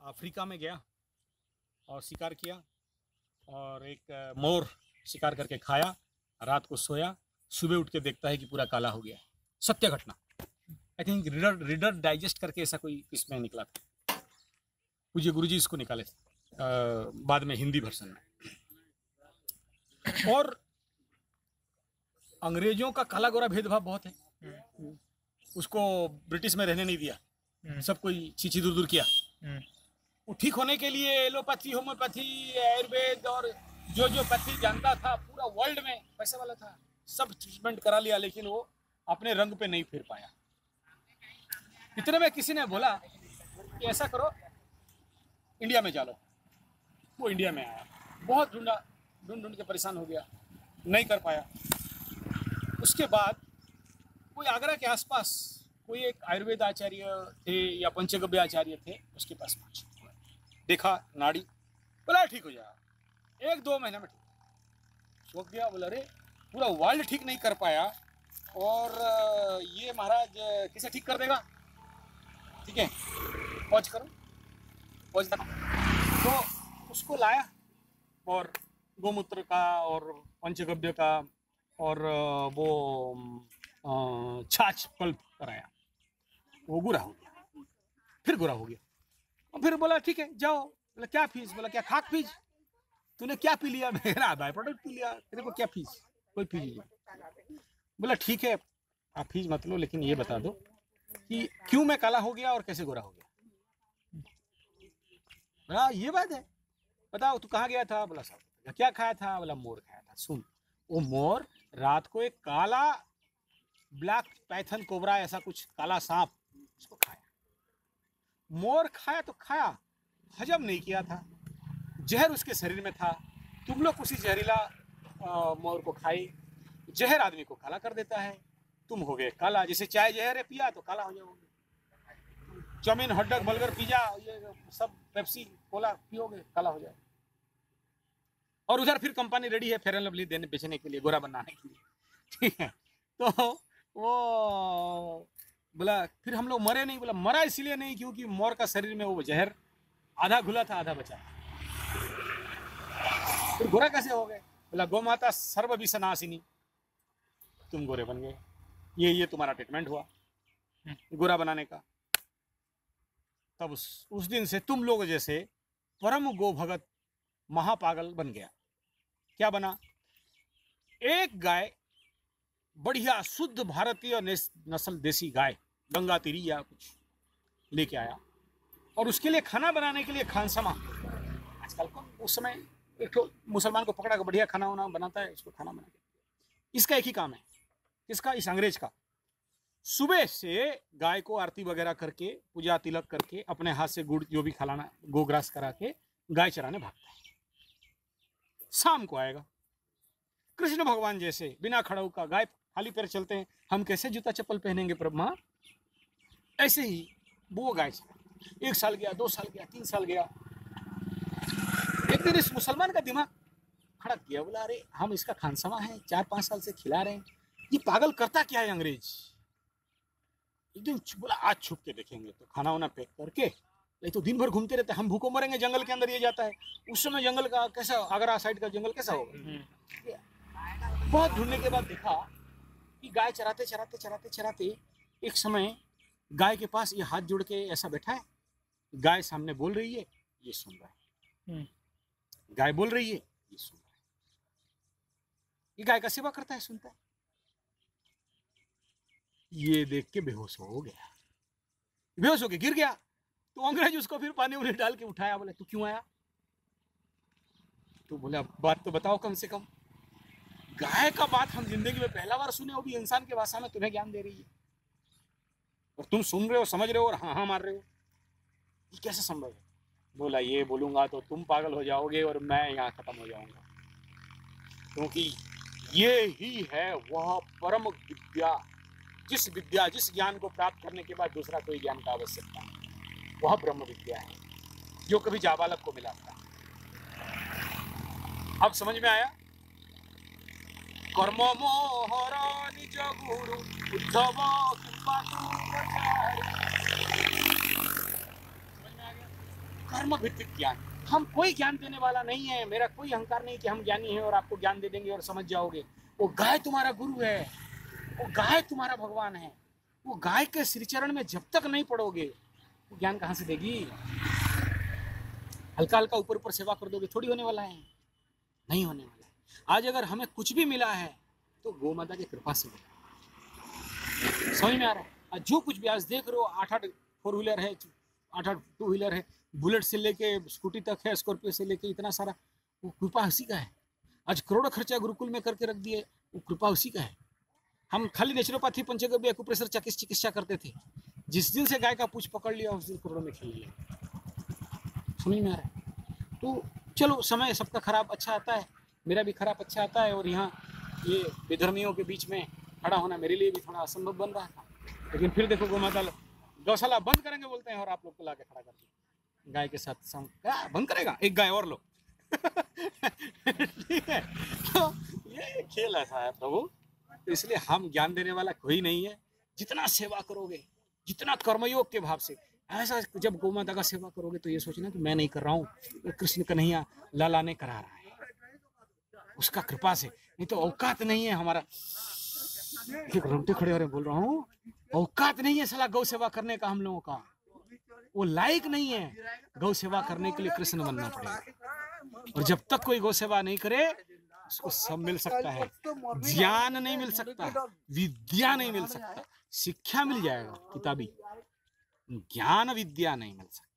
Africa में गया और शिकार किया और एक मोर शिकार करके खाया, रात को सोया, सुबह उठ के देखता है कि पूरा काला हो गया। सत्य घटना। आई थिंक रीडर डाइजेस्ट करके ऐसा कोई इसमें निकला था। पूज्य गुरुजी इसको निकाले बाद में हिंदी वर्जन में। और अंग्रेजों का काला गोरा भेदभाव बहुत है। उसको ब्रिटिश में रहने नहीं दिया, सब कोई चीची दूर दूर किया। वो ठीक होने के लिए एलोपैथी, होम्योपैथी, आयुर्वेद और जो पैथी जानता था पूरा वर्ल्ड में, पैसे वाला था, सब ट्रीटमेंट करा लिया, लेकिन वो अपने रंग पे नहीं फिर पाया। इतने में किसी ने बोला कि ऐसा करो, इंडिया में चलो। वो इंडिया में आया, बहुत ढूंढा, ढूंढ के परेशान हो गया, नहीं कर पाया। उसके बाद कोई आगरा के आसपास कोई एक आयुर्वेद आचार्य थे या पंचगव्य आचार्य थे, उसके पास पहुंचे, देखा नाड़ी, बोला ठीक हो जाएगा, 1-2 महीने में ठीक। सोच गया, बोला अरे पूरा वर्ल्ड ठीक नहीं कर पाया और ये महाराज किसे ठीक कर देगा? ठीक है, पहुँच करो, पहुँच। तो उसको लाया और गोमूत्र का और पंचगव्य का और वो छाछ पल्प कराया। वो गोरा हो गया, फिर गोरा हो गया। और फिर बोला ठीक है जाओ। बोला क्या फीस? बोला क्या खाक फीस? तूने क्या पी लिया? मेरा बाय प्रोडक्ट पी लिया, तेरे को क्या फीस? कोई फीस नहीं। बोला ठीक है आप फीस मत लो, लेकिन ये बता दो कि क्यों मैं काला हो गया और कैसे गोरा हो गया। बोला ये बात है, बताओ तू कहाँ गया था? बोला साहब क्या खाया था? बोला मोर खाया था। सुन, वो मोर रात को एक काला ब्लैक पैथन कोबरा ऐसा कुछ काला सांप उसको खाया। मोर खाया तो खाया, हजम नहीं किया था, जहर उसके शरीर में था। तुम लोग उसी जहरीला मोर को खाए। जहर आदमी को काला कर देता है, तुम हो गए काला। जैसे चाय जहर है, पिया तो काला हो जाओगे। चाउमीन, हॉटडॉग, बर्गर, पिज्जा, ये सब पेप्सी कोला पियोगे, काला हो जाए। और उधर फिर कंपनी रेडी है फेयर एंड लवली देने बेचने के लिए, गोरा बनाने के लिए, ठीक है। तो वो बोला फिर हम लोग मरे नहीं। बोला मरा इसलिए नहीं क्योंकि मोर का शरीर में वो जहर आधा घुला था, आधा बचा। फिर गोरा कैसे हो गए? बोला गौ माता सर्व विषनाशिनी, तुम गोरे बन गए। ये तुम्हारा ट्रीटमेंट हुआ गोरा बनाने का। तब उस दिन से तुम लोग जैसे परम गो भगत महापागल बन गया। क्या बना? एक गाय, बढ़िया शुद्ध भारतीय नस्ल देसी गाय, गंगा तिरी या कुछ लेके आया और उसके लिए खाना बनाने के लिए खानसमा। आजकल को उस समय एक तो मुसलमान को पकड़ा कर बढ़िया खाना वाना बनाता है, उसको खाना बना के। इसका एक ही काम है, इसका, इस अंग्रेज का, सुबह से गाय को आरती वगैरह करके, पूजा तिलक करके, अपने हाथ से गुड़ जो भी खिलाना, गोग्रास करा के गाय चराने भागता है। शाम को आएगा। कृष्ण भगवान जैसे बिना खड़ाऊ का गाय खाली पैर चलते हैं, हम कैसे जूता चप्पल पहनेंगे ब्रह्मा? ऐसे ही वो गाय चला। 1 साल गया, 2 साल गया, 3 साल गया। एक दिन इस मुसलमान का दिमाग खड़क गया। बोला अरे हम इसका खानसमा है, 4-5 साल से खिला रहे हैं, ये पागल करता क्या है अंग्रेज? एक दिन बोला आज छुप के देखेंगे। तो खाना वाना पैक करके, नहीं तो दिन भर घूमते रहते, हम भूखों मरेंगे, जंगल के अंदर ये जाता है। उस समय जंगल का कैसा, आगरा साइड का जंगल कैसा होगा? बहुत ढूंढने के बाद देखा कि गाय चराते चराते चराते चराते एक समय गाय के पास ये हाथ जोड़ के ऐसा बैठा है। गाय सामने बोल रही है, ये सुन रहा है। गाय बोल रही है, ये सुन रहा है। ये गाय का सेवा करता है, सुनता है। ये देख के बेहोश हो गया, बेहोश होके गिर गया। तो अंग्रेज उसको फिर पानी उन्हें डाल के उठाया। बोले तू क्यों आया? तो बोला बात तो बताओ कम से कम। गाय का बात हम जिंदगी में पहला बार सुने, वो भी इंसान की भाषा में तुम्हें ज्ञान दे रही है और तुम सुन रहे हो, समझ रहे हो और हाँ हाँ मार रहे हो। ये कैसे संभव है? बोला ये बोलूंगा तो तुम पागल हो जाओगे और मैं यहाँ खत्म हो जाऊंगा, क्योंकि ये ही है वह परम विद्या, जिस ज्ञान को प्राप्त करने के बाद दूसरा कोई ज्ञान का आवश्यकता है। वह ब्रह्म विद्या है जो कभी जाबालक को मिला था। अब समझ में आया? कर्म मोहर निज गुरु उद्धव कृपा समझ में आ गया? कर्म भित्तिक ज्ञान। हम कोई ज्ञान देने वाला नहीं है, मेरा कोई अहंकार नहीं कि हम ज्ञानी हैं और आपको ज्ञान दे देंगे और समझ जाओगे। वो गाय तुम्हारा गुरु है, वो गाय तुम्हारा भगवान है। वो गाय के श्री चरण में जब तक नहीं पड़ोगे वो ज्ञान कहाँ से देगी? हल्का हल्का ऊपर ऊपर सेवा कर दोगे थोड़ी होने वाला है, नहीं होने वाला है। आज अगर हमें कुछ भी मिला है तो गौ माता की कृपा से मिला। समझ में आ रहा है? आज जो कुछ भी आज देख रहे हो, 8-8 4 व्हीलर है, 8-8 2 व्हीलर है, बुलेट से लेके स्कूटी तक है, स्कॉर्पियो से लेके इतना सारा, वो कृपा उसी का है। आज करोड़ों खर्चा गुरुकुल में करके रख दिए, वो कृपा उसी का है। हम खाली नेचुरोपैथी पंचगव्य एक्यूप्रेशर चिकित्सा करते थे, जिस दिन से गाय का पूछ पकड़ लिया उस दिन करोड़ों में खेल लिया। समझ में आ रहा है? तो चलो, समय सबका खराब अच्छा आता है, मेरा भी खराब अच्छा आता है, और यहाँ ये विधर्मियों के बीच में खड़ा होना मेरे लिए भी थोड़ा असंभव बन रहा था। लेकिन फिर देखो, गौमाता गौशाला बंद करेंगे बोलते हैं और आप लोग को ला के खड़ा करते हैं गाय के साथ। बंद करेगा, एक गाय और लो। ठीक है, तो ये खेल ऐसा है प्रभु। तो इसलिए हम ज्ञान देने वाला कोई नहीं है। जितना सेवा करोगे, जितना कर्मयोग के भाव से, ऐसा जब गौ माता का सेवा करोगे तो ये सोचना कि मैं नहीं कर रहा हूँ, कृष्ण कन्हैया लाला ने करा रहा है, उसका कृपा से। नहीं तो औकात नहीं है हमारा। रोटे खड़े हो रहे बोल रहा हूँ, औकात नहीं है साला गौ सेवा करने का हम लोगों का। वो लायक नहीं है गौ सेवा करने के लिए, कृष्ण बनना पड़ेगा। और जब तक कोई गौ सेवा नहीं करे उसको सब मिल सकता है, ज्ञान नहीं मिल सकता, विद्या नहीं मिल सकता। शिक्षा मिल जाएगा किताबी, ज्ञान विद्या नहीं मिल सकता।